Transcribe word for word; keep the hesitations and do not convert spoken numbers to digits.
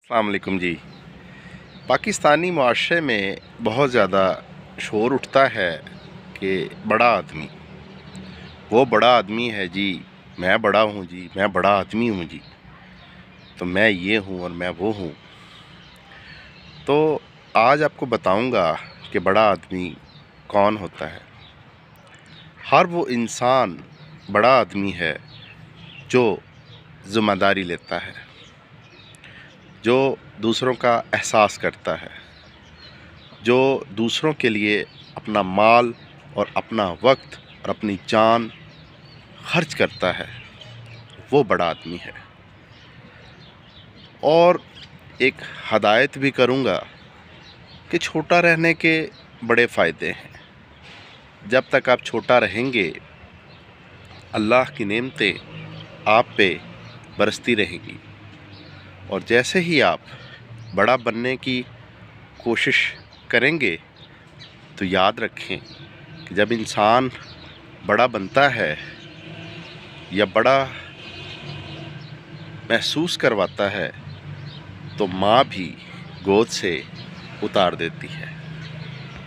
अस्सलाम वालेकुम जी। पाकिस्तानी मुआशरे में बहुत ज़्यादा शोर उठता है कि बड़ा आदमी, वो बड़ा आदमी है जी, मैं बड़ा हूँ जी, मैं बड़ा आदमी हूँ जी, तो मैं ये हूँ और मैं वो हूँ। तो आज आपको बताऊँगा कि बड़ा आदमी कौन होता है। हर वो इंसान बड़ा आदमी है जो ज़िम्मेदारी लेता है, जो दूसरों का एहसास करता है, जो दूसरों के लिए अपना माल और अपना वक्त और अपनी जान खर्च करता है, वो बड़ा आदमी है। और एक हदायत भी करूँगा कि छोटा रहने के बड़े फ़ायदे हैं। जब तक आप छोटा रहेंगे, अल्लाह की नेमतें आप पे बरसती रहेंगी, और जैसे ही आप बड़ा बनने की कोशिश करेंगे तो याद रखें कि जब इंसान बड़ा बनता है या बड़ा महसूस करवाता है तो माँ भी गोद से उतार देती है।